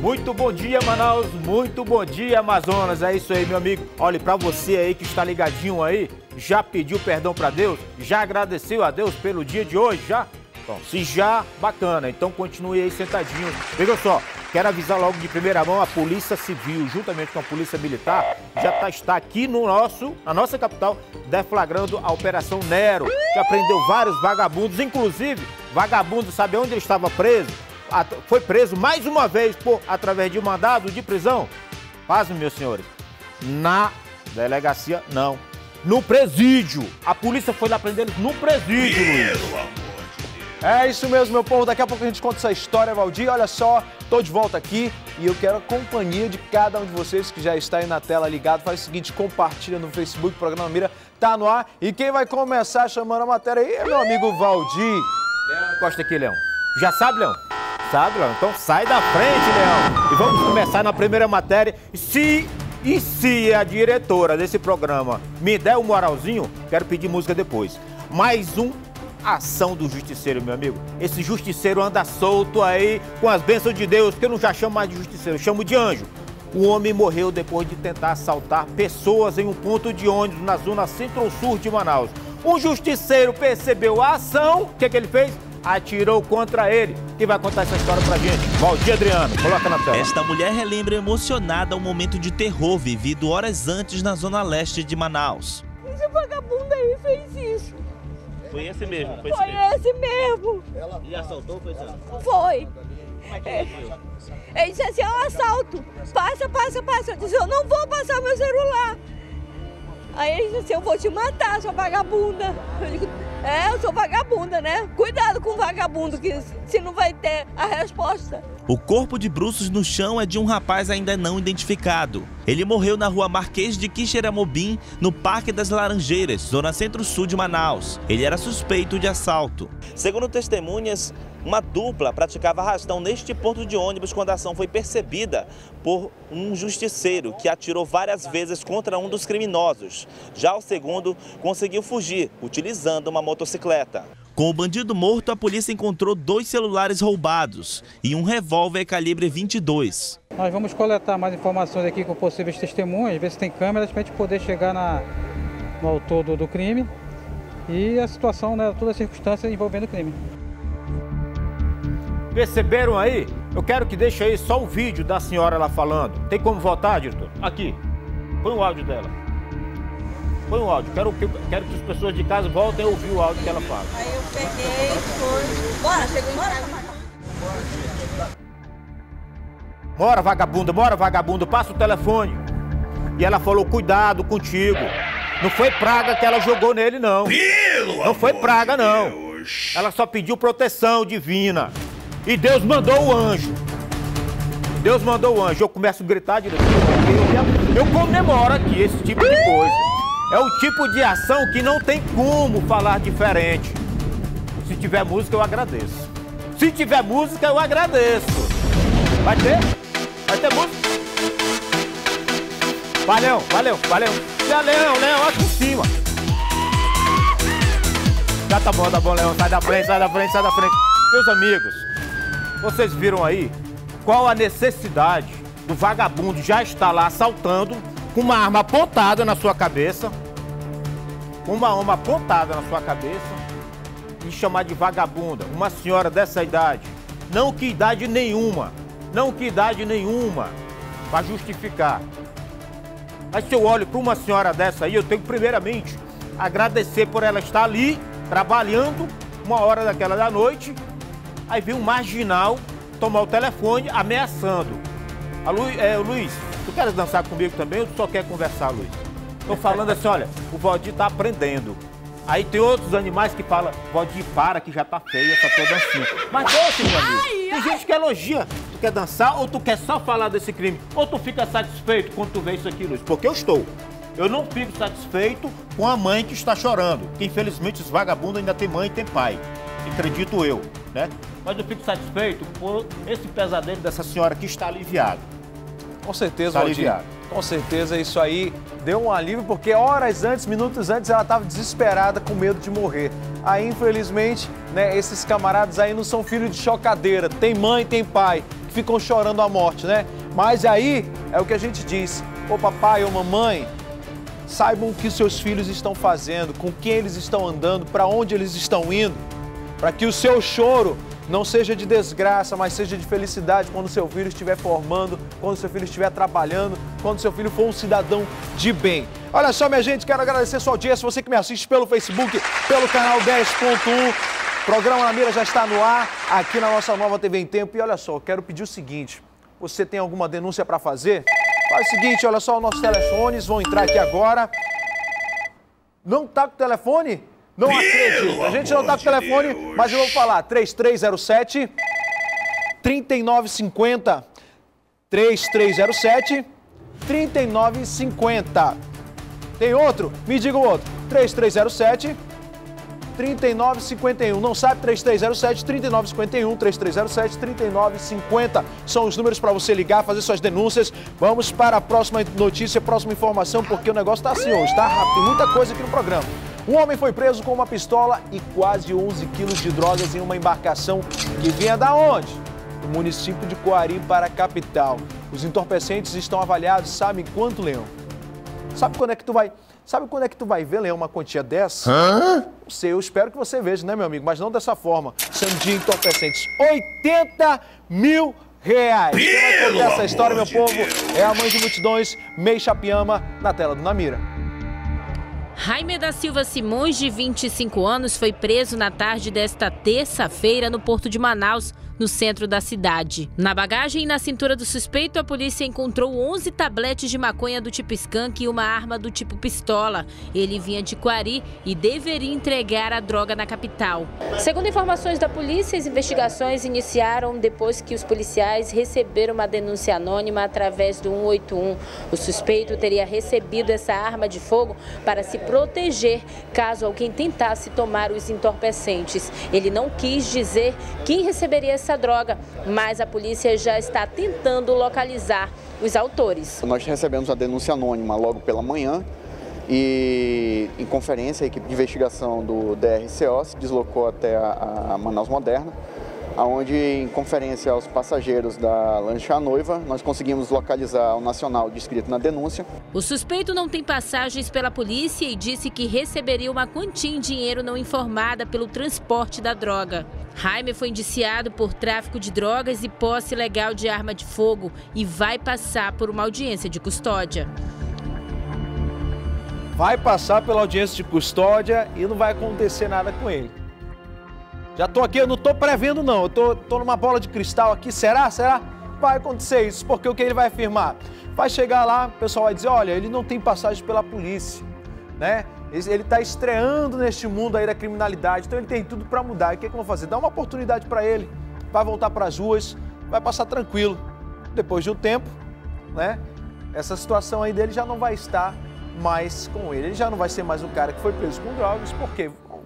Muito bom dia, Manaus, muito bom dia, Amazonas. É isso aí, meu amigo. Olha, pra você aí que está ligadinho aí, já pediu perdão pra Deus? Já agradeceu a Deus pelo dia de hoje? Já? Bom, se já, bacana. Então continue aí sentadinho. Veja só, quero avisar logo de primeira mão, a Polícia Civil, juntamente com a Polícia Militar, já está aqui na nossa capital, deflagrando a Operação Nero, que prendeu vários vagabundos, inclusive, vagabundo, sabe onde ele estava preso? Foi preso mais uma vez através de mandado de prisão. Pasme, meus senhores. Na delegacia, não. No presídio. A polícia foi lá prender eles no presídio, Luiz. É isso mesmo, meu povo. Daqui a pouco a gente conta essa história, Valdir. Olha só, tô de volta aqui e eu quero a companhia de cada um de vocês que já está aí na tela ligado. Faz o seguinte, compartilha no Facebook, o programa Mira tá no ar. E quem vai começar chamando a matéria aí é meu amigo Valdir. Leão, encosta aqui, Leão. Já sabe, Leão? Sabe, Leão? Então sai da frente, Leão. E vamos começar na primeira matéria. Se a diretora desse programa me der um moralzinho, quero pedir música depois. Mais um ação do justiceiro, meu amigo. Esse justiceiro anda solto aí com as bênçãos de Deus, que eu não já chamo mais de justiceiro, eu chamo de anjo. O homem morreu depois de tentar assaltar pessoas em um ponto de ônibus na zona centro-sul de Manaus. Um justiceiro percebeu a ação, o que ele fez? Atirou contra ele. Quem vai contar essa história pra gente? Valdir Adriano, coloca na tela. Esta mulher relembra emocionada um momento de terror vivido horas antes na zona leste de Manaus. Esse vagabundo aí fez isso. Foi esse mesmo? Foi esse mesmo. Ele assaltou, foi isso? Foi. Como é que ele viu? Ele disse assim, é um assalto. Passa. Eu disse, eu não vou passar meu celular. Aí ele disse assim, eu vou te matar, sua vagabunda. Eu digo, eu sou vagabunda, né? Cuidado com o vagabundo, que se não vai ter a resposta. O corpo de bruços no chão é de um rapaz ainda não identificado. Ele morreu na rua Marquês de Quixeramobim, no Parque das Laranjeiras, zona centro-sul de Manaus. Ele era suspeito de assalto. Segundo testemunhas, uma dupla praticava arrastão neste ponto de ônibus quando a ação foi percebida por um justiceiro que atirou várias vezes contra um dos criminosos. Já o segundo conseguiu fugir, utilizando uma motocicleta. Com o bandido morto, a polícia encontrou 2 celulares roubados e um revólver calibre 22. Nós vamos coletar mais informações aqui com possíveis testemunhas, ver se tem câmeras para a gente poder chegar no autor do crime e a situação, né, toda a circunstância envolvendo o crime. Perceberam aí? Eu quero que deixe aí só o vídeo da senhora lá falando. Tem como voltar, diretor? Aqui. Põe o áudio dela. Põe o áudio. Quero que as pessoas de casa voltem a ouvir o áudio que ela fala. Aí eu peguei, foi. Bora, chegou em casa. Bora, vagabundo, passa o telefone. E ela falou, cuidado contigo. Não foi praga que ela jogou nele, não. Não foi praga, não. Ela só pediu proteção divina. E Deus mandou o anjo. Deus mandou o anjo. Eu começo a gritar direto. Eu comemoro aqui esse tipo de coisa. É o tipo de ação que não tem como falar diferente. Se tiver música, eu agradeço. Se tiver música, eu agradeço. Vai ter? Vai ter música? Valeu. Leão, aqui em cima. Já tá bom, Leão. Sai da frente. Meus amigos, vocês viram aí qual a necessidade do vagabundo já estar lá assaltando com uma arma apontada na sua cabeça, e chamar de vagabunda uma senhora dessa idade, não que idade nenhuma, para justificar. Mas se eu olho para uma senhora dessa aí, eu tenho que primeiramente agradecer por ela estar ali, trabalhando, uma hora daquela da noite, aí vem um marginal tomar o telefone ameaçando. Luiz, tu queres dançar comigo também ou tu só quer conversar, Luiz? Tô falando assim, olha, o Valdir tá aprendendo. Aí tem outros animais que falam, Valdir, para que já tá feia essa tua dancinha. Mas deixa, meu amigo. Tem gente que elogia. Tu quer dançar ou tu quer só falar desse crime? Ou tu fica satisfeito quando tu vê isso aqui, Luiz? Porque eu estou. Eu não fico satisfeito com a mãe que está chorando. Que infelizmente os vagabundos ainda tem mãe e tem pai. Acredito eu, né? Mas eu fico satisfeito por esse pesadelo dessa senhora que está aliviada. Com certeza, Valdir. Com certeza isso aí deu um alívio, porque horas antes, minutos antes, ela estava desesperada com medo de morrer. aí infelizmente, né, esses camaradas aí não são filhos de chocadeira. Tem mãe, tem pai, que ficam chorando a morte, né? Mas aí é o que a gente diz, ô papai ou mamãe, saibam o que seus filhos estão fazendo, com quem eles estão andando, para onde eles estão indo, para que o seu choro não seja de desgraça, mas seja de felicidade quando seu filho estiver formando, quando seu filho estiver trabalhando, quando seu filho for um cidadão de bem. Olha só, minha gente, quero agradecer a sua audiência, você que me assiste pelo Facebook, pelo canal 10.1. Programa Na Mira já está no ar, aqui na nossa nova TV em Tempo. E olha só, eu quero pedir o seguinte, você tem alguma denúncia para fazer? Faz o seguinte, olha só, nossos telefones vão entrar aqui agora. Não tá com o telefone? Não acredito. A gente não tá com o telefone, mas eu vou falar. 3307 3950. 3307 3950. Tem outro? Me diga o outro. 3307 3951. Não sabe? 3307 3951, 3307 3950. São os números para você ligar, fazer suas denúncias. Vamos para a próxima notícia, próxima informação, porque o negócio está assim hoje, tá rápido. Tem muita coisa aqui no programa. Um homem foi preso com uma pistola e quase 11 quilos de drogas em uma embarcação que vinha da onde? Do município de Coari para a capital. Os entorpecentes estão avaliados, sabe quanto, Leão? Sabe quando é que tu vai ver, Leão, uma quantia dessa? Não sei, eu espero que você veja, né, meu amigo? Mas não dessa forma, sendo de entorpecentes. 80 mil reais. Quem vai contar essa história, meu povo, é a mãe de multidões, Meixa Piama, na tela do Na Mira. Jaime da Silva Simões, de 25 anos, foi preso na tarde desta terça-feira no Porto de Manaus, no centro da cidade. Na bagagem e na cintura do suspeito, a polícia encontrou 11 tabletes de maconha do tipo skunk e uma arma do tipo pistola. Ele vinha de Coari e deveria entregar a droga na capital. Segundo informações da polícia, as investigações iniciaram depois que os policiais receberam uma denúncia anônima através do 181. O suspeito teria recebido essa arma de fogo para se proteger caso alguém tentasse tomar os entorpecentes. Ele não quis dizer quem receberia essa droga, mas a polícia já está tentando localizar os autores. Nós recebemos a denúncia anônima logo pela manhã e, em conferência, a equipe de investigação do DRCO se deslocou até a Manaus Moderna, onde, em conferência aos passageiros da lancha Noiva, nós conseguimos localizar o nacional descrito na denúncia. O suspeito não tem passagens pela polícia e disse que receberia uma quantia em dinheiro não informada pelo transporte da droga. Jaime foi indiciado por tráfico de drogas e posse ilegal de arma de fogo e vai passar por uma audiência de custódia. Vai passar pela audiência de custódia e não vai acontecer nada com ele. Já tô aqui, eu não tô prevendo não, eu tô numa bola de cristal aqui, será? Vai acontecer isso, porque o que ele vai afirmar? Vai chegar lá, o pessoal vai dizer, olha, ele não tem passagem pela polícia, né? Ele está estreando neste mundo aí da criminalidade, então ele tem tudo para mudar. E o que vão fazer? Dá uma oportunidade para ele, vai voltar para as ruas, vai passar tranquilo. Depois de um tempo, né? Essa situação aí dele já não vai estar mais com ele. Ele já não vai ser mais o cara que foi preso com drogas, porque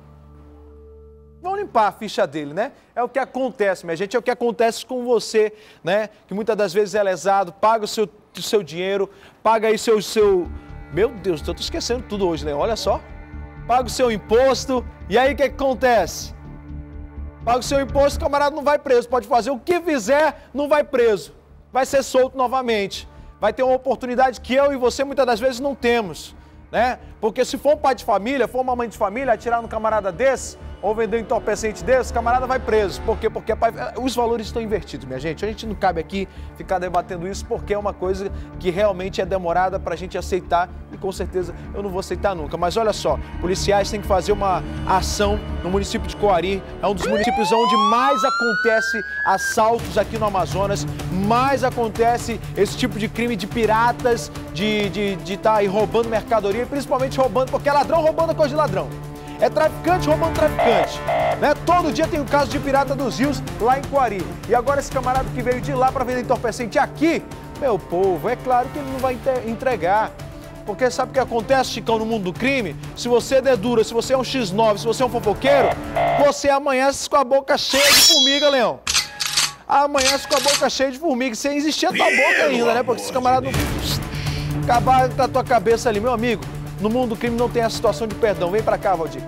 vão limpar a ficha dele, né? É o que acontece, minha gente, é o que acontece com você, né? Que muitas das vezes é lesado, paga o seu dinheiro, paga aí seu... Meu Deus, eu tô esquecendo tudo hoje, né? Olha só. Paga o seu imposto, e aí o que acontece? Paga o seu imposto, o camarada não vai preso, pode fazer o que fizer, não vai preso. Vai ser solto novamente. Vai ter uma oportunidade que eu e você muitas das vezes não temos, né? Porque se for um pai de família, for uma mãe de família, atirar num camarada desse, ou vender um entorpecente desse, o camarada vai preso. Por quê? Porque os valores estão invertidos, minha gente. A gente não cabe aqui ficar debatendo isso porque é uma coisa que realmente é demorada para a gente aceitar e com certeza eu não vou aceitar nunca. Mas olha só, policiais têm que fazer uma ação no município de Coari. É um dos municípios onde mais acontece assaltos aqui no Amazonas, mais acontece esse tipo de crime de piratas, de estar aí roubando mercadoria, e principalmente roubando, porque é ladrão roubando a coisa de ladrão. É traficante roubando traficante, né? Todo dia tem o caso de pirata dos rios lá em Coari. E agora esse camarada que veio de lá para vender entorpecente aqui, meu povo, é claro que ele não vai entregar. Porque sabe o que acontece, Chicão, no mundo do crime? Se você dedura, se você é um X9, se você é um fofoqueiro, você amanhece com a boca cheia de formiga, Leão. Amanhece com a boca cheia de formiga, sem existir a tua boca ainda, né? Porque esse camarada não acabar com a tua cabeça ali, meu amigo. No mundo do crime não tem a situação de perdão. Vem pra cá, Valdir.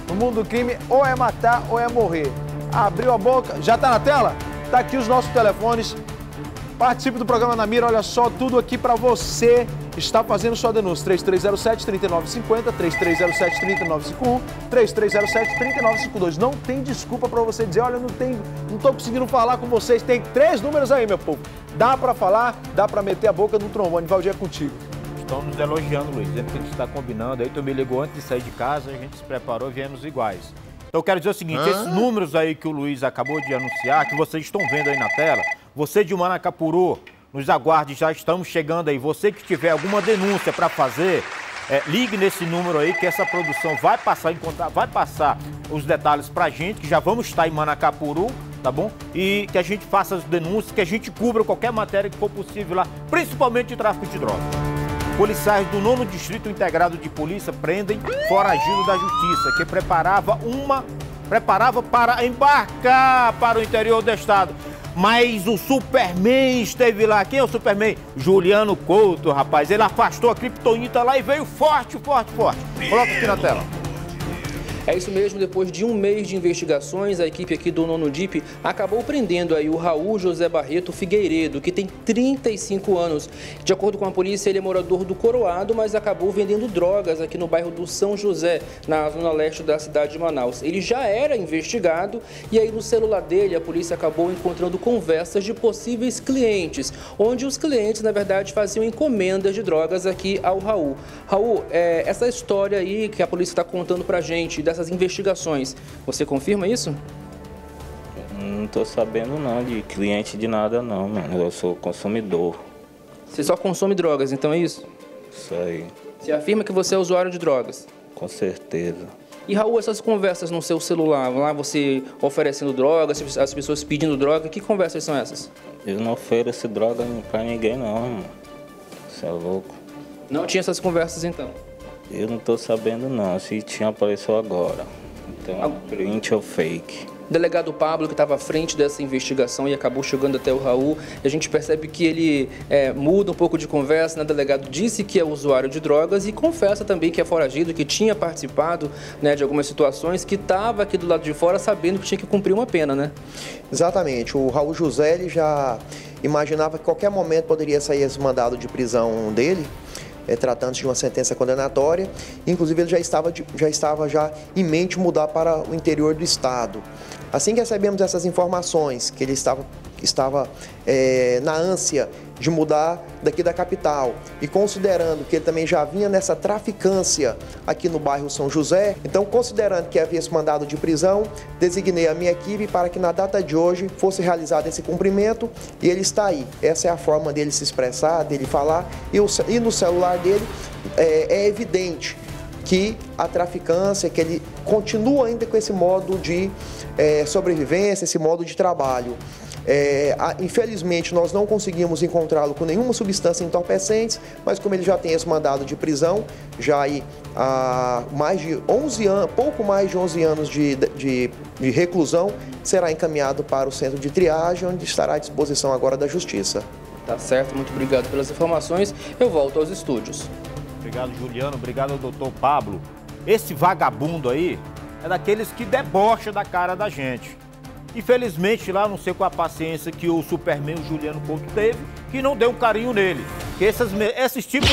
No mundo do crime, ou é matar ou é morrer. Abriu a boca, já tá na tela? Tá aqui os nossos telefones. Participe do programa Na Mira, olha só, tudo aqui para você está fazendo sua denúncia. 3307-3950, 3307-3951, 3307-3952. Não tem desculpa para você dizer, olha, não tô conseguindo falar com vocês. Tem 3 números aí, meu povo. Dá para falar, dá para meter a boca no trombone. Valdir, é contigo. Estão nos elogiando, Luiz, dizendo que a gente está combinando. Aí tu me ligou antes de sair de casa, a gente se preparou e viemos iguais. Então eu quero dizer o seguinte, esses números aí que o Luiz acabou de anunciar, que vocês estão vendo aí na tela, você de Manacapuru, nos aguarde, já estamos chegando aí. Você que tiver alguma denúncia para fazer, ligue nesse número aí que essa produção vai passar os detalhes pra gente, que já vamos estar em Manacapuru, tá bom? E que a gente faça as denúncias, que a gente cubra qualquer matéria que for possível lá, principalmente de tráfico de drogas. Policiais do 9º Distrito Integrado de Polícia prendem foragido da Justiça, que preparava para embarcar para o interior do estado. Mas o Superman esteve lá. Quem é o Superman? Juliano Couto, rapaz. Ele afastou a criptonita lá e veio forte, forte, forte. Coloca aqui na tela. É isso mesmo, depois de um mês de investigações, a equipe aqui do 9º DIP acabou prendendo aí o Raul José Barreto Figueiredo, que tem 35 anos. De acordo com a polícia, ele é morador do Coroado, mas acabou vendendo drogas aqui no bairro do São José, na zona leste da cidade de Manaus. Ele já era investigado e aí no celular dele a polícia acabou encontrando conversas de possíveis clientes, onde os clientes, na verdade, faziam encomendas de drogas aqui ao Raul. Raul, essa história aí que a polícia está contando pra gente, dessas investigações, você confirma isso? Não tô sabendo não de cliente de nada não, mano. Eu sou consumidor. Você só consome drogas, então é isso? Isso aí. Você afirma que você é usuário de drogas? Com certeza. E Raul, essas conversas no seu celular, lá você oferecendo drogas, as pessoas pedindo droga, que conversas são essas? Eu não ofereço droga pra ninguém não, mano. Você é louco. Não tinha essas conversas então? Eu não tô sabendo não, se tinha apareceu agora. Então, print ou fake. O delegado Pablo, que estava à frente dessa investigação e acabou chegando até o Raul, a gente percebe que ele muda um pouco de conversa, né? O delegado disse que é usuário de drogas e confessa também que é foragido, que tinha participado, né, de algumas situações, que estava aqui do lado de fora sabendo que tinha que cumprir uma pena, né? Exatamente. O Raul José, ele já imaginava que a qualquer momento poderia sair esse mandado de prisão dele, tratando-se de uma sentença condenatória. Inclusive, ele já estava em mente mudar para o interior do estado. Assim que recebemos essas informações, que ele estava na ânsia de mudar daqui da capital e considerando que ele também já vinha nessa traficância aqui no bairro São José, então considerando que havia esse mandado de prisão, designei a minha equipe para que na data de hoje fosse realizado esse cumprimento e ele está aí. Essa é a forma dele se expressar, dele falar e no celular dele é evidente que a traficância, que ele continua ainda com esse modo de sobrevivência, esse modo de trabalho. Infelizmente, nós não conseguimos encontrá-lo com nenhuma substância entorpecente, mas como ele já tem esse mandado de prisão, já aí há mais de 11 anos, pouco mais de 11 anos de reclusão, será encaminhado para o centro de triagem, onde estará à disposição agora da Justiça. Tá certo, muito obrigado pelas informações. Eu volto aos estúdios. Obrigado, Juliano. Obrigado ao doutor Pablo. Esse vagabundo aí é daqueles que debocha da cara da gente. Infelizmente, lá, não sei qual a paciência que o Superman, o Juliano Couto, teve, que não deu um carinho nele. Que esses tipos...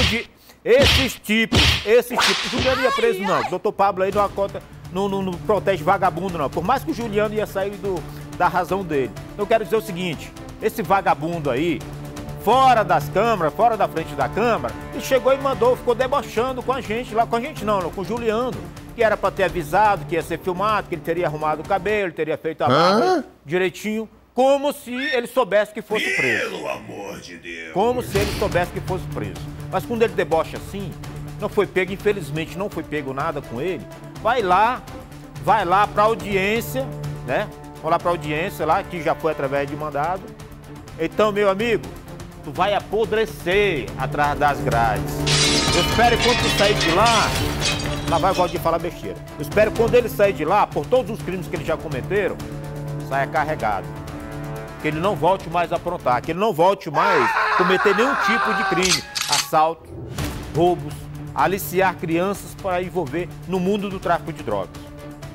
Juliano ia preso, não. O doutor Pablo aí não protege vagabundo, não. Por mais que o Juliano ia sair da razão dele. Eu quero dizer o seguinte, esse vagabundo aí, fora das câmaras, fora da frente da câmara, ele chegou e ficou debochando com a gente, lá com a gente não, com o Juliano, que era para ter avisado que ia ser filmado, que ele teria arrumado o cabelo, teria feito a barba direitinho, como se ele soubesse que fosse preso. Pelo amor de Deus! Como se ele soubesse que fosse preso. Mas quando ele debocha assim, não foi pego, infelizmente não foi pego nada com ele, vai lá pra audiência, né? Vai lá pra audiência lá, que já foi através de mandado. Então, meu amigo, tu vai apodrecer atrás das grades. Eu espero que quando tu sair de lá vai o Valdir falar besteira. Eu espero que quando ele sair de lá, por todos os crimes que ele já cometeram, saia carregado. Que ele não volte mais a aprontar, que ele não volte mais a cometer nenhum tipo de crime. Assalto, roubos, aliciar crianças para envolver no mundo do tráfico de drogas.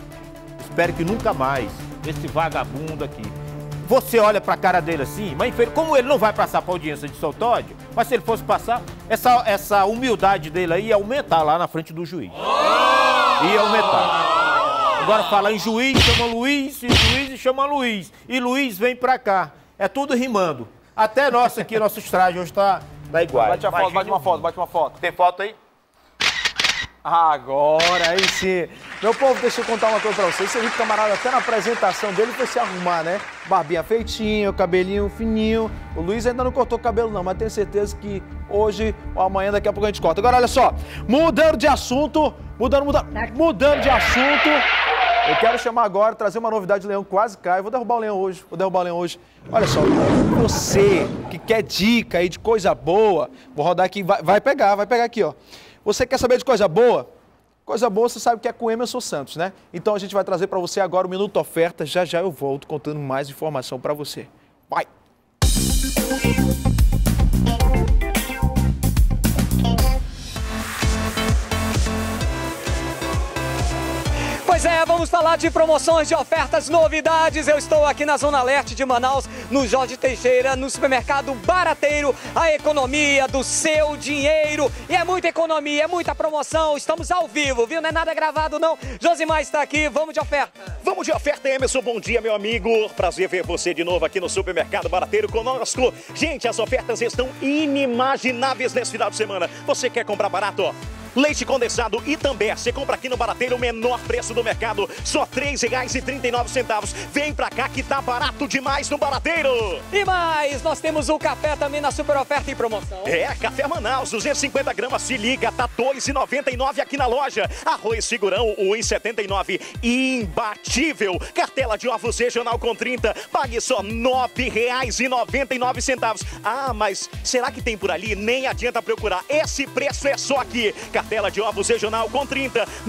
espero que nunca mais esse vagabundo aqui. Você olha pra cara dele assim, mas como ele não vai passar pra audiência de Sotódio, mas se ele fosse passar, essa humildade dele aí ia aumentar lá na frente do juiz. Ia aumentar. Agora fala em juiz, chama Luiz, e juiz chama Luiz. E Luiz vem pra cá. É tudo rimando. Até nossa aqui, nossos trajes hoje tá igual. Bate uma foto. Tem foto aí? Agora, aí sim. Meu povo, deixa eu contar uma coisa pra vocês. Esse camarada, até na apresentação dele, foi se arrumar, né? Barbinha feitinha, cabelinho fininho. O Luiz ainda não cortou o cabelo não, mas tenho certeza que hoje ou amanhã, daqui a pouco a gente corta. Agora, olha só, mudando de assunto, mudando de assunto. Eu quero chamar agora, trazer uma novidade de Leão, quase cai. Vou derrubar o Leão hoje, Olha só, você que quer dica aí de coisa boa, vou rodar aqui, vai pegar aqui, ó. Você quer saber de coisa boa? Coisa boa, você sabe que é com Emerson Santos, né? Então a gente vai trazer para você agora o Minuto Oferta. Já já eu volto contando mais informação para você. Vai! Pois é, vamos falar de promoções, de ofertas, novidades. Eu estou aqui na Zona Leste de Manaus, no Jorge Teixeira, no supermercado Barateiro. A economia do seu dinheiro. E é muita economia, é muita promoção. Estamos ao vivo, viu? Não é nada gravado, não. Josimar está aqui, vamos de oferta. Vamos de oferta, Emerson. Bom dia, meu amigo. Prazer ver você de novo aqui no supermercado Barateiro conosco. Gente, as ofertas estão inimagináveis nesse final de semana. Você quer comprar barato, ó? Leite condensado Itambé, você compra aqui no Barateiro o menor preço do mercado, só R$ 3,39. Vem pra cá que tá barato demais no Barateiro. E mais, nós temos o café também na super oferta e promoção. É, café Manaus, 250 gramas, se liga, tá R$ 2,99 aqui na loja. Arroz Figurão, R$ 1,79, imbatível. Cartela de ovos regional com 30, pague só R$ 9,99. Ah, mas será que tem por ali? Nem adianta procurar, esse preço é só aqui. Cartela de ovos regional com 30, R$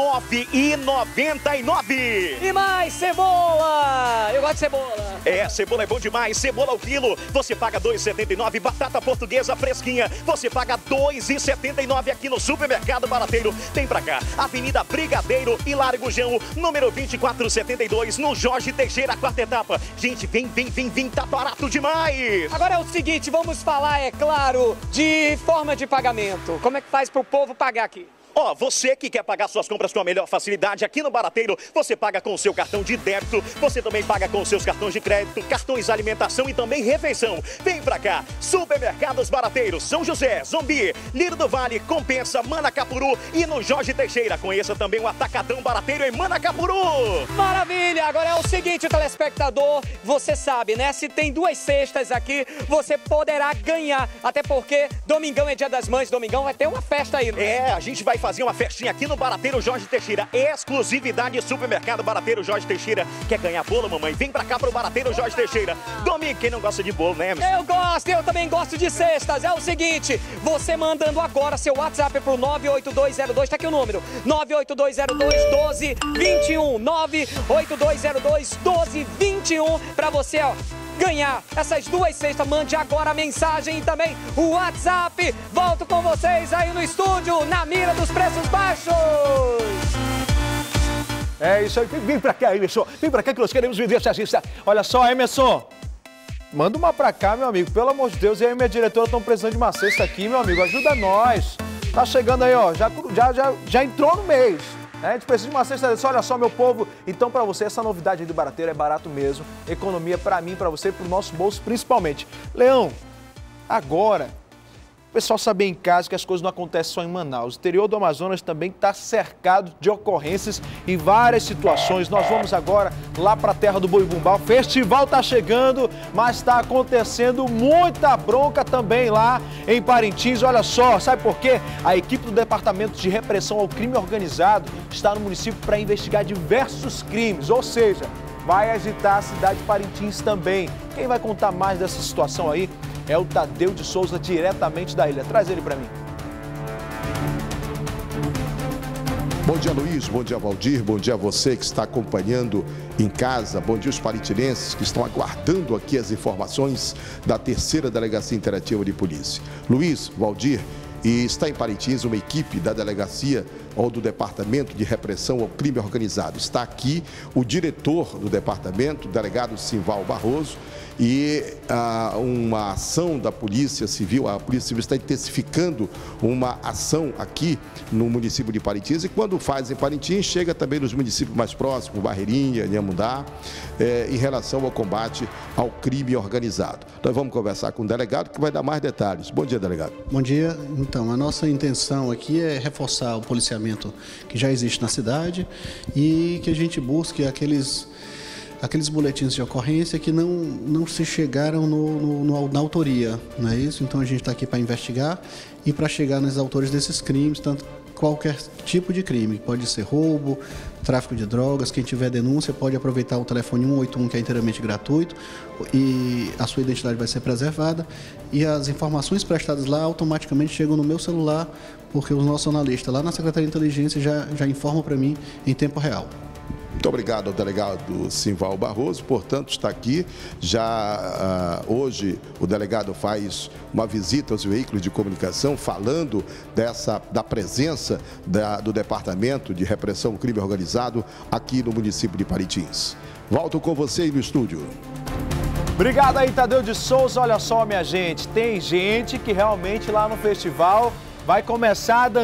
9,99. E mais cebola! Eu gosto de cebola. É, cebola é bom demais. Cebola ao quilo, você paga R$ 2,79. Batata portuguesa fresquinha, você paga R$ 2,79 aqui no supermercado Barateiro. Vem pra cá, Avenida Brigadeiro e Largo Jão, número 2472, no Jorge Teixeira, quarta etapa. Gente, vem, tá barato demais. Agora é o seguinte, vamos falar, é claro, de forma de pagamento. Como é que faz pro povo pagar aqui? Ó, você que quer pagar suas compras com a melhor facilidade aqui no Barateiro, você paga com o seu cartão de débito, você também paga com os seus cartões de crédito, cartões de alimentação e também refeição. Vem pra cá, Supermercados Barateiro, São José, Zumbi, Lírio do Vale, Compensa, Manacapuru e no Jorge Teixeira. Conheça também o Atacadão Barateiro em Manacapuru. Maravilha! Agora é o seguinte, telespectador, você sabe, né? Se tem 2 cestas aqui, você poderá ganhar, até porque domingão é Dia das Mães, domingão vai ter uma festa aí, né? É, a gente vai fazer uma festinha aqui no Barateiro Jorge Teixeira, exclusividade supermercado Barateiro Jorge Teixeira. Quer ganhar bolo, mamãe? Vem pra cá pro Barateiro Jorge Teixeira. Domingo, quem não gosta de bolo, né, Emerson? Eu gosto, eu também gosto de cestas. É o seguinte, você mandando agora seu WhatsApp pro 98202, tá aqui o número, 98202-1221, 98202-1221, pra você, ó, ganhar essas 2 cestas. Mande agora a mensagem e também o WhatsApp. Volto com vocês aí no estúdio, na mira dos preços baixos. É isso aí, vem pra cá, Emerson. Vem pra cá que nós queremos vender essa cesta. Olha só, Emerson, manda uma pra cá, meu amigo. Pelo amor de Deus, eu e minha diretora estão precisando de uma cesta aqui, meu amigo. Ajuda nós. Tá chegando aí, ó, já entrou no mês. A gente precisa de uma cesta dessa. Olha só, meu povo. Então, para você, essa novidade aí do Barateiro é barato mesmo. Economia para mim, para você e para o nosso bolso, principalmente. Leão, agora, o pessoal sabe em casa que as coisas não acontecem só em Manaus. O interior do Amazonas também está cercado de ocorrências e várias situações. Nós vamos agora lá para a terra do Boi Bumbá. O festival está chegando, mas está acontecendo muita bronca também lá em Parintins. Olha só, sabe por quê? A equipe do Departamento de Repressão ao Crime Organizado está no município para investigar diversos crimes, ou seja, vai agitar a cidade de Parintins também. Quem vai contar mais dessa situação aí é o Tadeu de Souza, diretamente da ilha. Traz ele para mim. Bom dia, Luiz. Bom dia, Valdir. Bom dia a você que está acompanhando em casa. Bom dia, os parintinenses que estão aguardando aqui as informações da 3ª Delegacia Interativa de Polícia. Luiz, Valdir, e está em Parintins uma equipe da Delegacia ou do Departamento de Repressão ao Crime Organizado. Está aqui o diretor do departamento, o delegado Simval Barroso, e uma ação da Polícia Civil, a Polícia Civil está intensificando uma ação aqui no município de Parintins, e quando faz em Parintins, chega também nos municípios mais próximos, Barreirinha, Inhamundá, em relação ao combate ao crime organizado. Nós vamos conversar com o delegado que vai dar mais detalhes. Bom dia, delegado. Bom dia. Então, a nossa intenção aqui é reforçar o policiamento que já existe na cidade e que a gente busque aqueles boletins de ocorrência que não se chegaram na autoria, não é isso? Então a gente está aqui para investigar e para chegar nos autores desses crimes, tanto qualquer tipo de crime, pode ser roubo, tráfico de drogas. Quem tiver denúncia pode aproveitar o telefone 181, que é inteiramente gratuito, e a sua identidade vai ser preservada, e as informações prestadas lá automaticamente chegam no meu celular, porque os nossos analistas lá na Secretaria de Inteligência já informam para mim em tempo real. Muito obrigado ao delegado Simval Barroso, portanto, está aqui. Já hoje o delegado faz uma visita aos veículos de comunicação, falando da presença do Departamento de Repressão ao Crime Organizado aqui no município de Parintins. Volto com você aí no estúdio. Obrigado aí, Tadeu de Souza. Olha só, minha gente, tem gente que realmente lá no festival vai começar a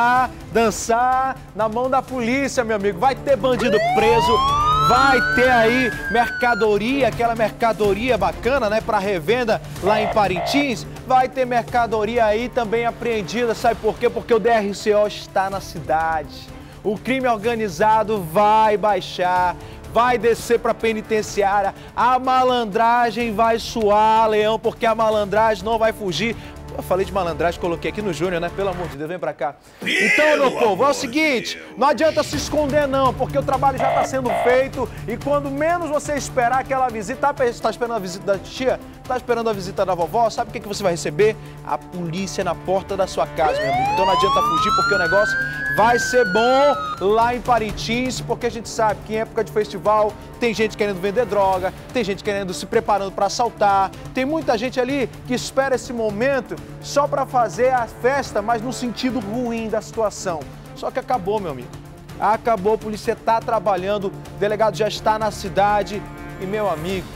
dançar na mão da polícia, meu amigo. Vai ter bandido preso, vai ter aí mercadoria, aquela mercadoria bacana, né, para revenda lá em Parintins. Vai ter mercadoria aí também apreendida, sabe por quê? Porque o DRCO está na cidade. O crime organizado vai baixar, vai descer para a penitenciária. A malandragem vai suar, Leão, porque a malandragem não vai fugir. Eu falei de malandragem, coloquei aqui no Júnior, né? Pelo amor de Deus, vem pra cá. Então, meu povo, é o seguinte, não adianta se esconder não, porque o trabalho já está sendo feito e quando menos você esperar aquela visita, tá esperando a visita da tia? Tá esperando a visita da vovó? Sabe o que você vai receber? A polícia na porta da sua casa, meu amigo. Então não adianta fugir, porque o negócio vai ser bom lá em Parintins, porque a gente sabe que em época de festival tem gente querendo vender droga, tem gente querendo se preparando para assaltar, tem muita gente ali que espera esse momento só para fazer a festa, mas no sentido ruim da situação. Só que acabou, meu amigo. Acabou, a polícia está trabalhando, o delegado já está na cidade e, meu amigo,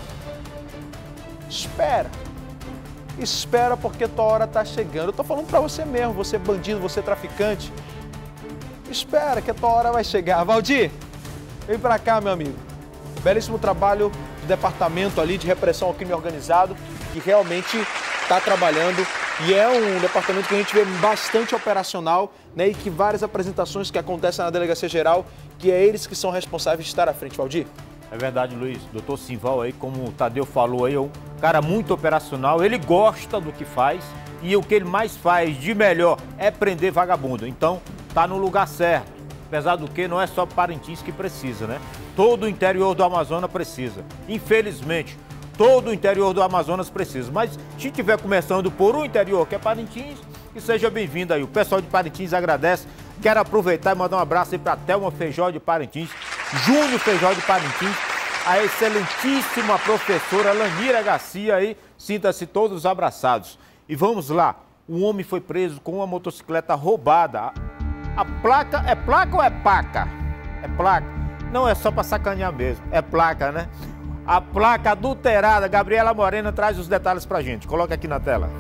espera porque tua hora tá chegando. Eu tô falando pra você mesmo, você bandido, você traficante. Espera que a tua hora vai chegar. Valdir, vem pra cá, meu amigo. Belíssimo trabalho do departamento ali de repressão ao crime organizado, que realmente tá trabalhando e é um departamento que a gente vê bastante operacional, né? E que várias apresentações que acontecem na Delegacia Geral, que é eles que são responsáveis de estar à frente. Valdir? É verdade, Luiz. Doutor Simval aí, como o Tadeu falou aí, é um cara muito operacional, ele gosta do que faz e o que ele mais faz de melhor é prender vagabundo. Então, tá no lugar certo. Apesar do que, não é só Parintins que precisa, né? Todo o interior do Amazonas precisa. Infelizmente, todo o interior do Amazonas precisa. Mas se estiver começando por um interior que é Parintins, que seja bem-vindo aí. O pessoal de Parintins agradece. Quero aproveitar e mandar um abraço aí para Thelma Feijó de Parintins, Júnior Feijó de Parintins, a excelentíssima professora Lanira Garcia aí, sinta-se todos abraçados. E vamos lá, um homem foi preso com uma motocicleta roubada. A placa, é placa ou é paca? É placa. Não, é só para sacanear mesmo, é placa, né? A placa adulterada, Gabriela Morena traz os detalhes pra gente, coloca aqui na tela.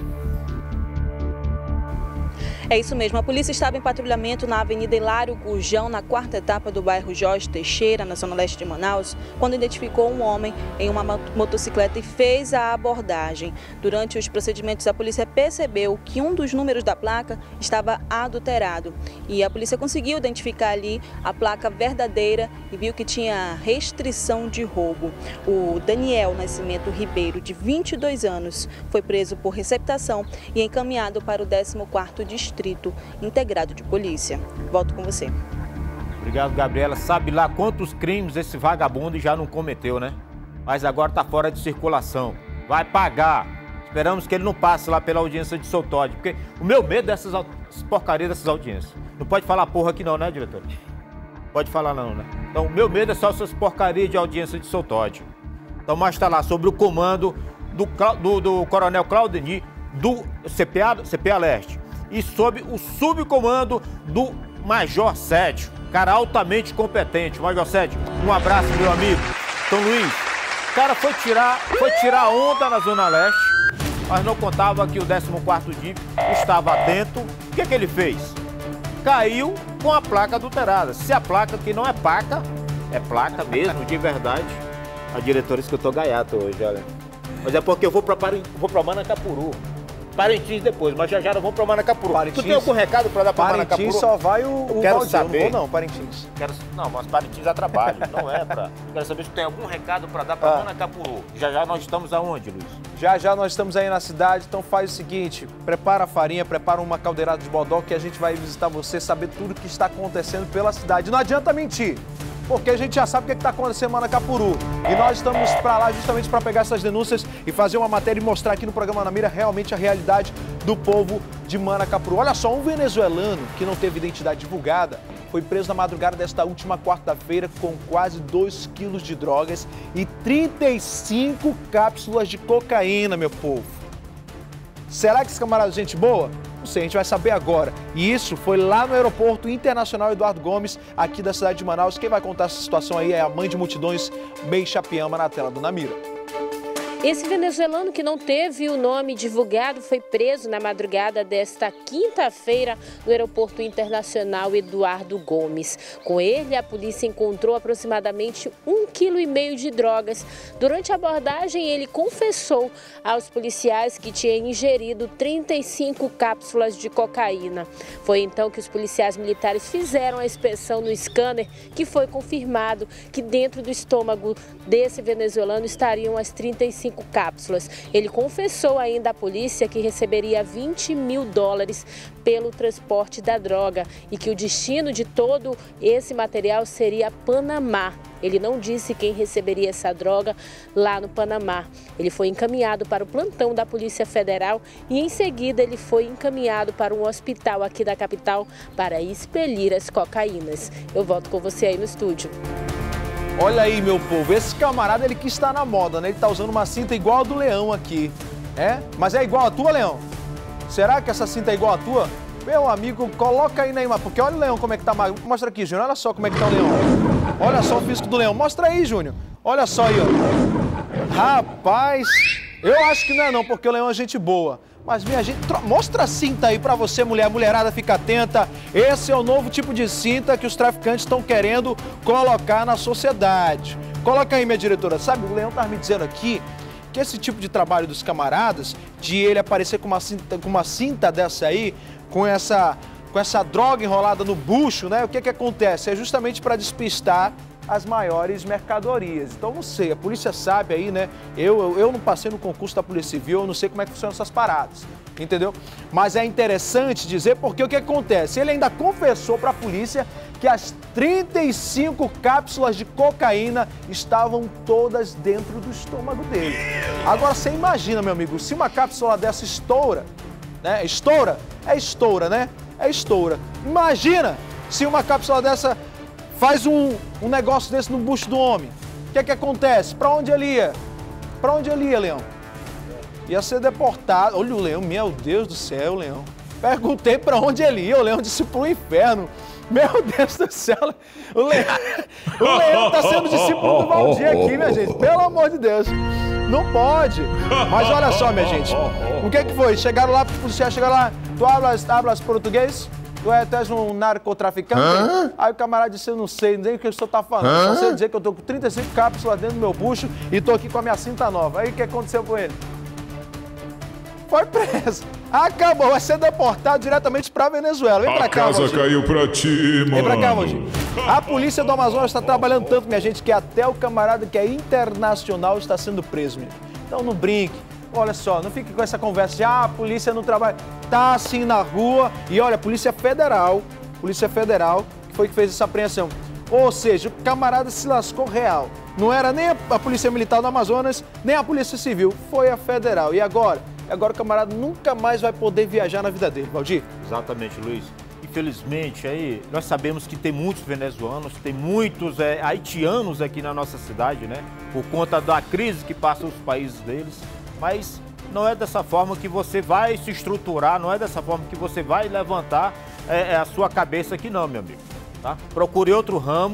É isso mesmo, a polícia estava em patrulhamento na Avenida Hilário Gurjão, na quarta etapa do bairro Jorge Teixeira, na zona leste de Manaus, quando identificou um homem em uma motocicleta e fez a abordagem. Durante os procedimentos, a polícia percebeu que um dos números da placa estava adulterado e a polícia conseguiu identificar ali a placa verdadeira e viu que tinha restrição de roubo. O Daniel Nascimento Ribeiro, de 22 anos, foi preso por receptação e encaminhado para o 14º Distrito Integrado de Polícia. Volto com você. Obrigado, Gabriela. Sabe lá quantos crimes esse vagabundo já não cometeu, né? Mas agora tá fora de circulação. Vai pagar. Esperamos que ele não passe lá pela audiência de Sotódio, porque o meu medo dessas porcarias dessas audiências. Não pode falar porra aqui não, né, diretor? Pode falar não, né? Então, o meu medo é só essas porcarias de audiência de Sotódio. Então, mas tá lá sobre o comando do Coronel Claudemir, do CPA Leste. E sob o subcomando do Major Sédio, cara altamente competente. Major Sédio, um abraço, meu amigo. Então, Luiz, o cara foi tirar onda na Zona Leste, mas não contava que o 14º DIP estava atento. O que ele fez? Caiu com a placa adulterada. Se a placa que não é placa, é placa mesmo, de verdade. A diretora disse que eu tô gaiato hoje, olha. Mas é porque eu vou pra Manacapuru. Parintins depois, mas já nós vamos pra Manacapuru. Tu tem algum recado pra dar pra Manacapuru? Parintins só vai o quero Valdir, saber. Eu não vou não, Parintins. Não, mas Parintins a trabalho, não é pra... Quero saber se tu tem algum recado pra dar pra Manacapuru. Já nós estamos aonde, Luiz? Já nós estamos aí na cidade, então faz o seguinte, prepara a farinha, prepara uma caldeirada de bodó que a gente vai visitar você, saber tudo o que está acontecendo pela cidade. Não adianta mentir, porque a gente já sabe o que está acontecendo em Manacapuru. E nós estamos para lá justamente para pegar essas denúncias e fazer uma matéria e mostrar aqui no programa Na Mira realmente a realidade do povo de Manacapuru. Olha só, um venezuelano que não teve identidade divulgada foi preso na madrugada desta última quarta-feira com quase 2 quilos de drogas e 35 cápsulas de cocaína, meu povo. Será que esse camarada é gente boa? Não sei, a gente vai saber agora. E isso foi lá no Aeroporto Internacional Eduardo Gomes, aqui da cidade de Manaus. Quem vai contar essa situação aí é a mãe de multidões, May Chapiama, na tela do Na Mira. Esse venezuelano que não teve o nome divulgado foi preso na madrugada desta quinta-feira no Aeroporto Internacional Eduardo Gomes. Com ele, a polícia encontrou aproximadamente 1,5 kg de drogas. Durante a abordagem, ele confessou aos policiais que tinha ingerido 35 cápsulas de cocaína. Foi então que os policiais militares fizeram a inspeção no scanner, que foi confirmado que dentro do estômago desse venezuelano estariam as 35 cápsulas. Ele confessou ainda à polícia que receberia $20 mil pelo transporte da droga e que o destino de todo esse material seria Panamá. Ele não disse quem receberia essa droga lá no Panamá. Ele foi encaminhado para o plantão da Polícia Federal e em seguida ele foi encaminhado para um hospital aqui da capital para expelir as cocaínas. Eu volto com você aí no estúdio. Olha aí, meu povo, esse camarada, ele que está na moda, né? Ele tá usando uma cinta igual a do Leão aqui. É? Mas é igual a tua, Leão? Será que essa cinta é igual a tua? Meu amigo, coloca aí, Neymar, porque olha o Leão como é que tá magro. Mostra aqui, Júnior, olha só como é que tá o Leão. Olha só o físico do Leão. Mostra aí, Júnior. Olha só aí, ó. Rapaz, eu acho que não é não, porque o Leão é gente boa. Mas, minha gente, mostra a cinta aí pra você, mulherada, fica atenta. Esse é o novo tipo de cinta que os traficantes estão querendo colocar na sociedade. Coloca aí, minha diretora. Sabe, o Leão tá me dizendo aqui que esse tipo de trabalho dos camaradas, de ele aparecer com uma cinta dessa aí, com essa droga enrolada no bucho, né? O que acontece? É justamente para despistar as maiores mercadorias. Então, não sei, a polícia sabe aí, né? Eu não passei no concurso da Polícia Civil, eu não sei como é que funcionam essas paradas, entendeu? Mas é interessante dizer porque o que acontece? Ele ainda confessou para a polícia que as 35 cápsulas de cocaína estavam todas dentro do estômago dele. Agora, você imagina, meu amigo, se uma cápsula dessa estoura, né? Estoura, né? É estoura. Imagina se uma cápsula dessa faz um negócio desse no bucho do homem. O que acontece? Pra onde ele ia? Pra onde ele ia, Leão? Ia ser deportado. Olha o Leão, meu Deus do céu, Leão. Perguntei pra onde ele ia, o Leão disse pro inferno. Meu Deus do céu. O Leão tá sendo discípulo do Valdir aqui, minha gente. Pelo amor de Deus. Não pode. Mas olha só, minha gente. O que foi? Chegaram lá, os policiais chegaram lá. Tu hablas português? Tu és um narcotraficante? Aí o camarada disse, eu não sei nem o que o senhor tá falando. Só sei dizer que eu tô com 35 cápsulas dentro do meu bucho e tô aqui com a minha cinta nova. Aí o que aconteceu com ele? Foi preso. Acabou, vai ser deportado diretamente pra Venezuela. Vem pra cá, Valdir. A casa caiu pra ti, mano. Vem pra cá, Valdir. A polícia do Amazonas está trabalhando tanto, minha gente, que até o camarada que é internacional está sendo preso, minha gente. Então não brinque. Olha só, não fique com essa conversa de a polícia não trabalha. Tá assim na rua e olha, Polícia Federal, que foi que fez essa apreensão. Ou seja, o camarada se lascou real. Não era nem a Polícia Militar do Amazonas, nem a Polícia Civil, foi a Federal. E agora? Agora o camarada nunca mais vai poder viajar na vida dele, Valdir. Exatamente, Luiz. Infelizmente, aí, nós sabemos que tem muitos venezuelanos, tem muitos haitianos aqui na nossa cidade, né? Por conta da crise que passa os países deles. Mas não é dessa forma que você vai se estruturar, não é dessa forma que você vai levantar a sua cabeça aqui não, meu amigo. Tá? Procure outro ramo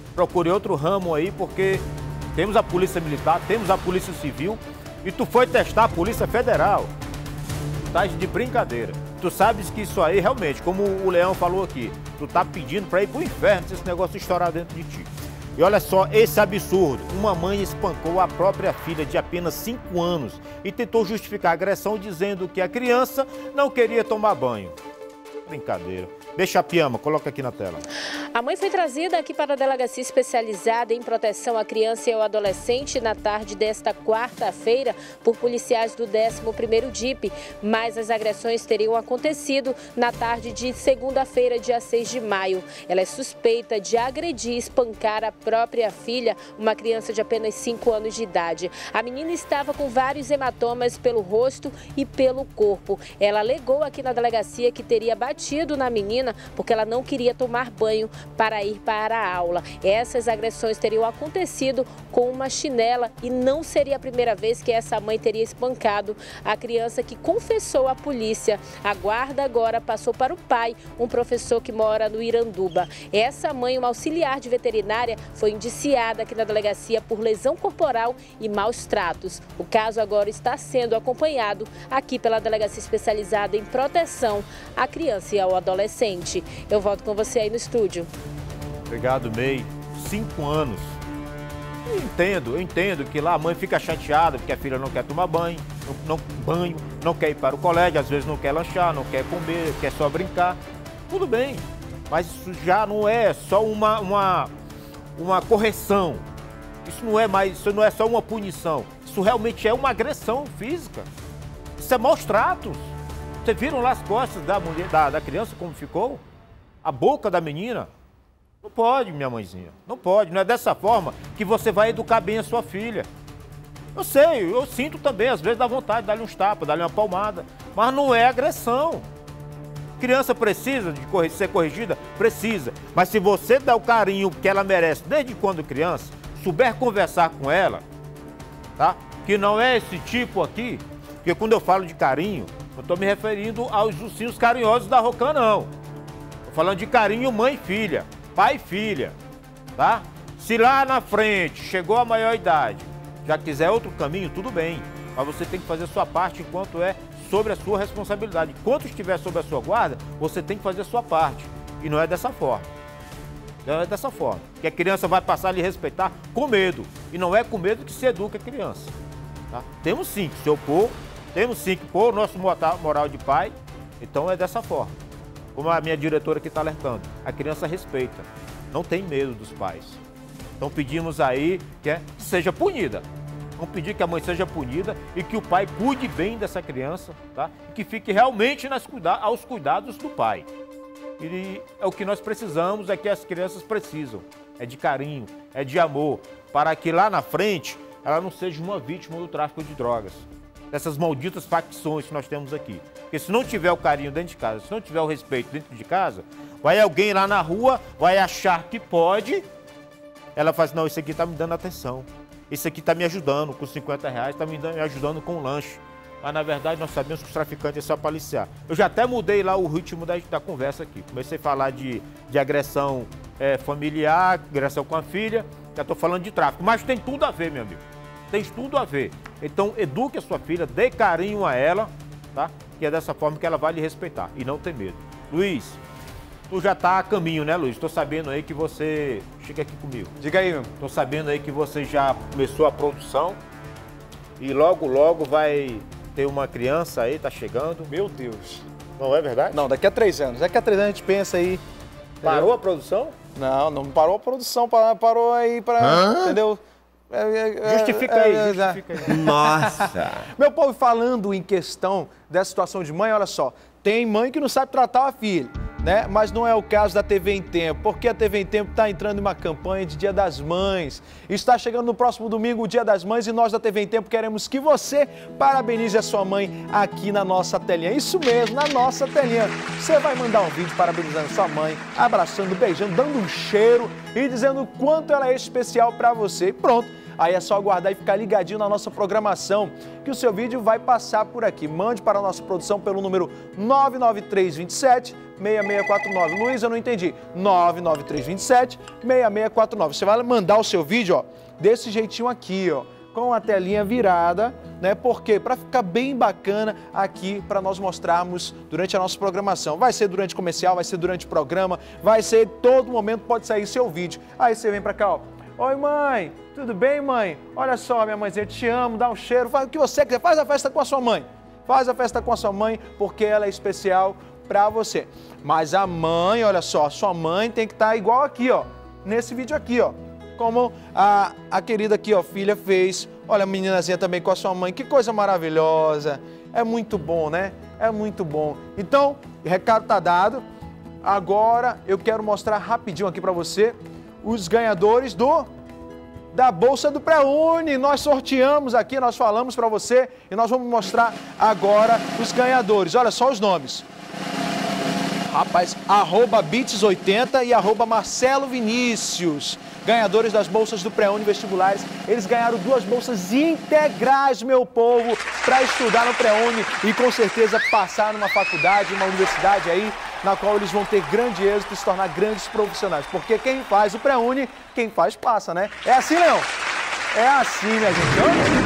aí, porque temos a Polícia Militar, temos a Polícia Civil e tu foi testar a Polícia Federal. Tá de brincadeira. Tu sabes que isso aí realmente, como o Leão falou aqui, tu tá pedindo pra ir pro inferno se esse negócio estourar dentro de ti. E olha só esse absurdo. Uma mãe espancou a própria filha de apenas 5 anos e tentou justificar a agressão dizendo que a criança não queria tomar banho. Brincadeira. Deixa a Piama, coloca aqui na tela. A mãe foi trazida aqui para a delegacia especializada em proteção à criança e ao adolescente na tarde desta quarta-feira por policiais do 11º DIP, mas as agressões teriam acontecido na tarde de segunda-feira, dia 6 de maio. Ela é suspeita de agredir e espancar a própria filha, uma criança de apenas 5 anos de idade. A menina estava com vários hematomas pelo rosto e pelo corpo. Ela alegou aqui na delegacia que teria batido na menina porque ela não queria tomar banho para ir para a aula. Essas agressões teriam acontecido com uma chinela e não seria a primeira vez que essa mãe teria espancado a criança, que confessou à polícia. A guarda agora passou para o pai, um professor que mora no Iranduba. Essa mãe, uma auxiliar de veterinária, foi indiciada aqui na delegacia por lesão corporal e maus tratos. O caso agora está sendo acompanhado aqui pela delegacia especializada em proteção à criança e ao adolescente. Eu volto com você aí no estúdio. Obrigado, May. 5 anos. Eu entendo que lá a mãe fica chateada porque a filha não quer tomar banho, não quer ir para o colégio, às vezes não quer lanchar, não quer comer, quer só brincar. Tudo bem, mas isso já não é só uma correção. Isso não é só uma punição. Isso realmente é uma agressão física. Isso é maus tratos. Vocês viram lá as costas da mulher, da criança, como ficou? A boca da menina? Não pode, minha mãezinha. Não pode. Não é dessa forma que você vai educar bem a sua filha. Eu sei, eu sinto também, às vezes dá vontade de dar-lhe uns tapas, dar-lhe uma palmada. Mas não é agressão. Criança precisa de ser corrigida? Precisa. Mas se você der o carinho que ela merece desde quando criança, souber conversar com ela, tá? Que não é esse tipo aqui, porque quando eu falo de carinho, eu estou me referindo aos ursinhos carinhosos da Rocan, não. Estou falando de carinho mãe e filha, pai e filha, tá? Se lá na frente chegou a maior idade, já quiser outro caminho, tudo bem. Mas você tem que fazer a sua parte enquanto é sobre a sua responsabilidade. Enquanto estiver sob a sua guarda, você tem que fazer a sua parte. E não é dessa forma. Não é dessa forma. Que a criança vai passar a lhe respeitar com medo. E não é com medo que se educa a criança. Tá? Temos sim que se opor. Temos sim que pôr o nosso moral de pai, então é dessa forma. Como a minha diretora aqui está alertando, a criança respeita, não tem medo dos pais. Então pedimos aí que seja punida. Vamos pedir que a mãe seja punida e que o pai cuide bem dessa criança, tá? E que fique realmente aos cuidados do pai. E é o que nós precisamos, é que as crianças precisam. É de carinho, é de amor, para que lá na frente ela não seja uma vítima do tráfico de drogas. Dessas malditas facções que nós temos aqui. Porque se não tiver o carinho dentro de casa, se não tiver o respeito dentro de casa, vai alguém lá na rua, vai achar que pode, ela fala assim, não, esse aqui tá me dando atenção, esse aqui tá me ajudando com 50 reais, tá me ajudando com um lanche. Mas na verdade nós sabemos que os traficantes é só para aliciar. Eu já até mudei lá o ritmo da conversa aqui. Comecei a falar de agressão familiar, agressão com a filha, já tô falando de tráfico. Mas tem tudo a ver, meu amigo. Tem tudo a ver. Então, eduque a sua filha, dê carinho a ela, tá? Que é dessa forma que ela vai lhe respeitar e não ter medo. Luiz, tu já tá a caminho, né, Luiz? Tô sabendo aí que você... Chega aqui comigo. Diga aí, meu. Tô sabendo aí que você já começou a produção e logo, logo vai ter uma criança aí, tá chegando. Meu Deus. Não é verdade? Não, daqui a 3 anos. Daqui a 3 anos a gente pensa aí... Parou a produção? Não parou a produção, parou aí pra... Entendeu? Justifica aí. Nossa! Meu povo, falando em questão dessa situação de mãe, olha só, tem mãe que não sabe tratar a filha, né? Mas não é o caso da TV em Tempo, porque a TV em Tempo está entrando em uma campanha de Dia das Mães. Está chegando no próximo domingo o Dia das Mães e nós da TV em Tempo queremos que você parabenize a sua mãe aqui na nossa telinha. Isso mesmo, na nossa telinha. Você vai mandar um vídeo parabenizando sua mãe, abraçando, beijando, dando um cheiro e dizendo o quanto ela é especial para você. Pronto. Aí é só aguardar e ficar ligadinho na nossa programação, que o seu vídeo vai passar por aqui. Mande para a nossa produção pelo número 99327-6649. Luiz, eu não entendi. 99327-6649. Você vai mandar o seu vídeo, ó, desse jeitinho aqui, ó, com a telinha virada, né? Por quê? Para ficar bem bacana aqui para nós mostrarmos durante a nossa programação. Vai ser durante comercial, vai ser durante o programa, vai ser todo momento, pode sair seu vídeo. Aí você vem para cá, ó. Oi, mãe, tudo bem, mãe? Olha só, minha mãezinha, te amo, dá um cheiro, faz o que você quiser, faz a festa com a sua mãe. Faz a festa com a sua mãe, porque ela é especial para você. Mas a mãe, olha só, a sua mãe tem que estar igual aqui, ó, nesse vídeo aqui, ó. Como a querida aqui, ó, filha fez. Olha a meninazinha também com a sua mãe. Que coisa maravilhosa. É muito bom, né? É muito bom. Então, o recado tá dado. Agora eu quero mostrar rapidinho aqui para você os ganhadores da Bolsa do Pré-Uni. Nós sorteamos aqui, nós falamos para você e nós vamos mostrar agora os ganhadores. Olha só os nomes. Rapaz, @Bits80 e @Marcelo Vinícius. Ganhadores das bolsas do Pré-Uni vestibulares. Eles ganharam 2 bolsas integrais, meu povo, para estudar no Pré-Uni e com certeza passar numa faculdade, uma universidade aí, na qual eles vão ter grande êxito e se tornar grandes profissionais. Porque quem faz o Pré-Uni, quem faz passa, né? É assim, Leão? É assim, minha gente.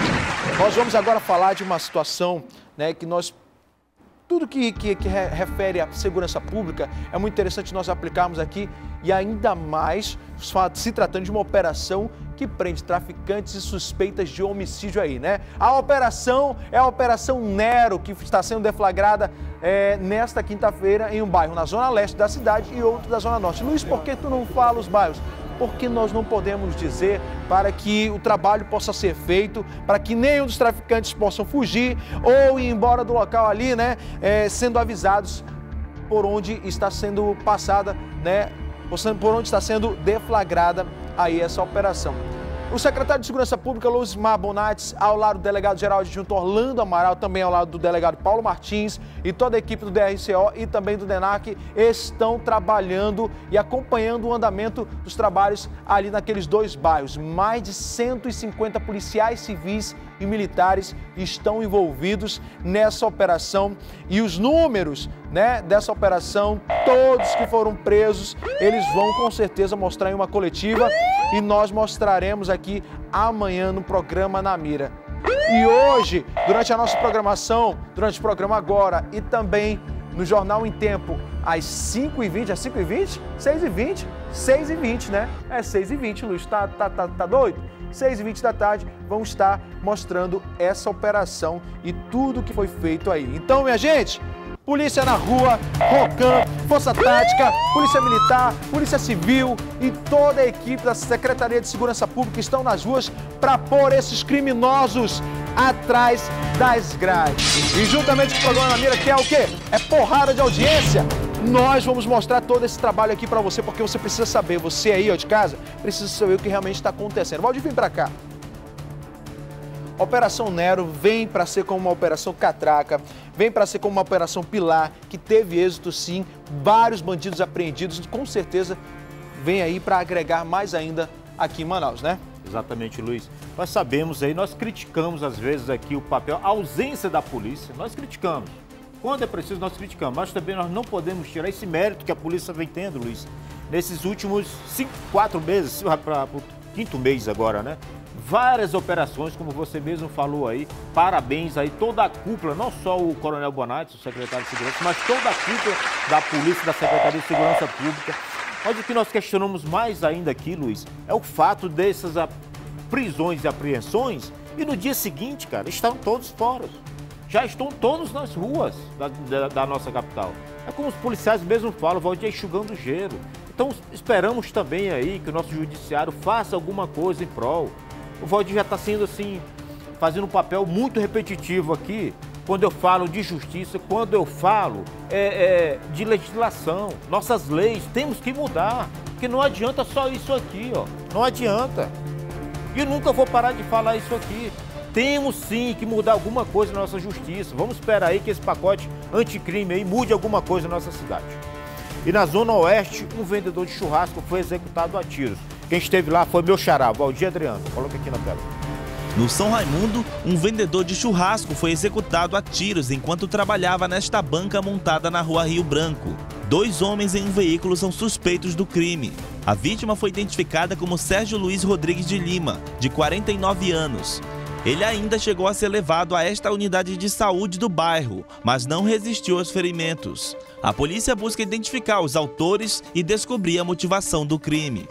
Nós vamos agora falar de uma situação, né, que nós... Tudo que refere à segurança pública é muito interessante nós aplicarmos aqui e ainda mais se tratando de uma operação que prende traficantes e suspeitas de homicídio aí, né? A operação é a Operação Nero, que está sendo deflagrada nesta quinta-feira em um bairro na zona leste da cidade e outro da zona norte. Luiz, por que tu não fala os bairros? Porque nós não podemos dizer para que o trabalho possa ser feito, para que nenhum dos traficantes possam fugir ou ir embora do local ali, né, sendo avisados por onde está sendo passada, né, por onde está sendo deflagrada aí essa operação. O secretário de Segurança Pública, Luzmar Bonates, ao lado do delegado-geral adjunto Orlando Amaral, também ao lado do delegado Paulo Martins e toda a equipe do DRCO e também do DENAC estão trabalhando e acompanhando o andamento dos trabalhos ali naqueles 2 bairros. Mais de 150 policiais civis e militares estão envolvidos nessa operação e os números, né, dessa operação, todos que foram presos, eles vão com certeza mostrar em uma coletiva e nós mostraremos aqui amanhã no programa Na Mira. E hoje, durante a nossa programação, durante o programa agora e também no Jornal em Tempo, às 5h20, às 5h20? 6h20? 6h20, né? É 6h20, Luiz, tá doido? 6h20 da tarde, vamos estar mostrando essa operação e tudo que foi feito aí. Então, minha gente, polícia na rua, ROCAM, Força Tática, Polícia Militar, Polícia Civil e toda a equipe da Secretaria de Segurança Pública estão nas ruas para pôr esses criminosos atrás das grades. E juntamente com o programa Na Mira, que é o quê? É porrada de audiência. Nós vamos mostrar todo esse trabalho aqui para você, porque você precisa saber, você aí ó, de casa, precisa saber o que realmente está acontecendo. Valdir, vem para cá. Operação Nero vem para ser como uma Operação Catraca, vem para ser como uma Operação Pilar, que teve êxito sim, vários bandidos apreendidos, com certeza vem aí para agregar mais ainda aqui em Manaus, né? Exatamente, Luiz. Nós sabemos aí, nós criticamos às vezes aqui o papel, a ausência da polícia, nós criticamos. Quando é preciso, nós criticamos, mas também nós não podemos tirar esse mérito que a polícia vem tendo, Luiz, nesses últimos 4 meses, para o 5º mês agora, né? Várias operações, como você mesmo falou aí, parabéns aí, toda a cúpula, não só o Coronel Bonates, o secretário de Segurança, mas toda a cúpula da polícia, da Secretaria de Segurança Pública. Mas o que nós questionamos mais ainda aqui, Luiz, é o fato dessas prisões e apreensões e no dia seguinte, cara, estão todos fora. Já estão todos nas ruas da nossa capital. É como os policiais mesmo falam, Valdir, enxugando gelo. Então esperamos também aí que o nosso judiciário faça alguma coisa em prol. O Valdir já está sendo assim, fazendo um papel muito repetitivo aqui, quando eu falo de justiça, quando eu falo de legislação. Nossas leis temos que mudar, porque não adianta só isso aqui, ó. Não adianta. E eu nunca vou parar de falar isso aqui. Temos sim que mudar alguma coisa na nossa justiça. Vamos esperar aí que esse pacote anticrime aí mude alguma coisa na nossa cidade. E na Zona Oeste, um vendedor de churrasco foi executado a tiros. Quem esteve lá foi meu xará, Valdir Adriano. Coloca aqui na tela. No São Raimundo, um vendedor de churrasco foi executado a tiros enquanto trabalhava nesta banca montada na rua Rio Branco. 2 homens em um veículo são suspeitos do crime. A vítima foi identificada como Sérgio Luiz Rodrigues de Lima, de 49 anos. Ele ainda chegou a ser levado a esta unidade de saúde do bairro, mas não resistiu aos ferimentos. A polícia busca identificar os autores e descobrir a motivação do crime.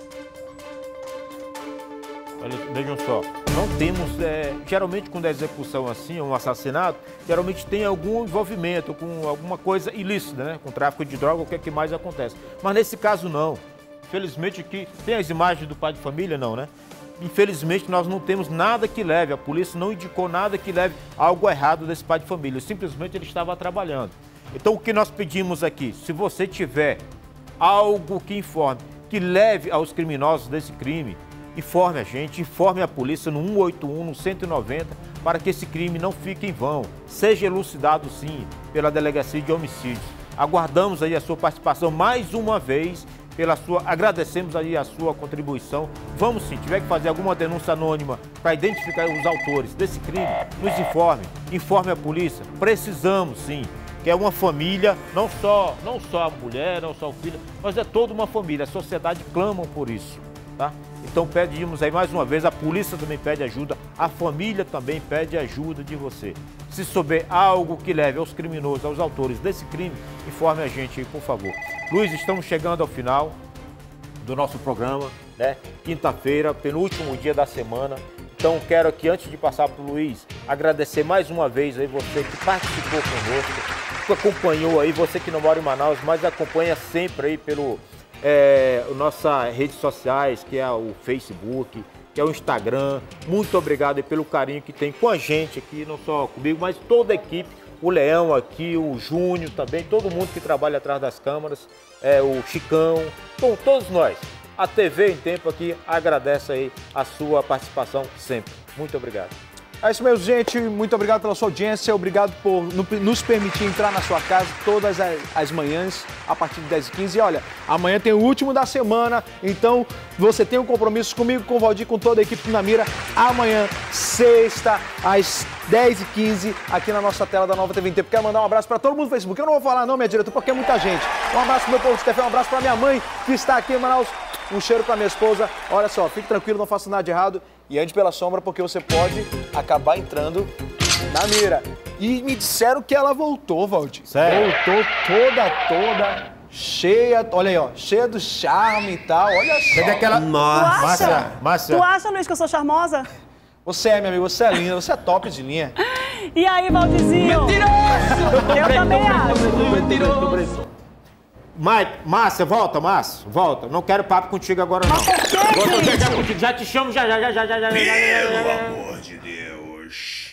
Vejam só, não temos, geralmente quando é execução assim, um assassinato, geralmente tem algum envolvimento com alguma coisa ilícita, né? Com tráfico de droga, o que é que mais acontece. Mas nesse caso não. Infelizmente aqui, tem as imagens do pai de família? Não, né? Infelizmente nós não temos nada que leve, a polícia não indicou nada que leve a algo errado desse pai de família, simplesmente ele estava trabalhando. Então o que nós pedimos aqui, se você tiver algo que informe, que leve aos criminosos desse crime, informe a gente, informe a polícia no 181, no 190, para que esse crime não fique em vão. Seja elucidado, sim, pela Delegacia de Homicídios. Aguardamos aí a sua participação mais uma vez, agradecemos aí a sua contribuição. Vamos sim, tiver que fazer alguma denúncia anônima para identificar os autores desse crime, nos informe a polícia. Precisamos sim, que é uma família, não só a mulher, não só o filho, mas é toda uma família. A sociedade clama por isso, tá? Então pedimos aí mais uma vez, a polícia também pede ajuda, a família também pede ajuda de você. Se souber algo que leve aos criminosos, aos autores desse crime, informe a gente aí, por favor. Luiz, estamos chegando ao final do nosso programa, né? Quinta-feira, penúltimo dia da semana. Então quero aqui, antes de passar para o Luiz, agradecer mais uma vez aí você que participou conosco, que acompanhou aí, você que não mora em Manaus, mas acompanha sempre aí pelo nossas redes sociais, que é o Facebook, que é o Instagram. Muito obrigado aí pelo carinho que tem com a gente aqui, não só comigo, mas toda a equipe, o Leão aqui, o Júnior também, todo mundo que trabalha atrás das câmeras, o Chicão, bom, todos nós. A TV em Tempo aqui agradece aí a sua participação sempre. Muito obrigado. É isso mesmo, gente. Muito obrigado pela sua audiência. Obrigado por nos permitir entrar na sua casa todas as manhãs, a partir de 10h15. E olha, amanhã tem o último da semana, então você tem um compromisso comigo, com o Valdir, com toda a equipe na Mira. Amanhã, sexta, às 10h15, aqui na nossa tela da Nova TV em Tempo. Quero mandar um abraço para todo mundo do Facebook. Eu não vou falar não, minha diretora, porque é muita gente. Um abraço pro meu povo de TV, um abraço para minha mãe, que está aqui em Manaus. Um cheiro para minha esposa. Olha só, fique tranquilo, não faça nada de errado. E ande pela sombra, porque você pode acabar entrando na mira. E me disseram que ela voltou, Valdir. Sério? Voltou toda cheia, olha aí, ó, cheia do charme e tal. Olha só. Cadê aquela... Nossa. Márcia. Tu acha, Luiz, que eu sou charmosa? Você é, meu amigo, você é linda, você é top de linha. E aí, Valdirzinho? Mentiroso! Eu também acho. Mentiroso. Márcia, volta. Não quero papo contigo agora, não. Mas por quê, já te chamo, já. Pelo amor de Deus.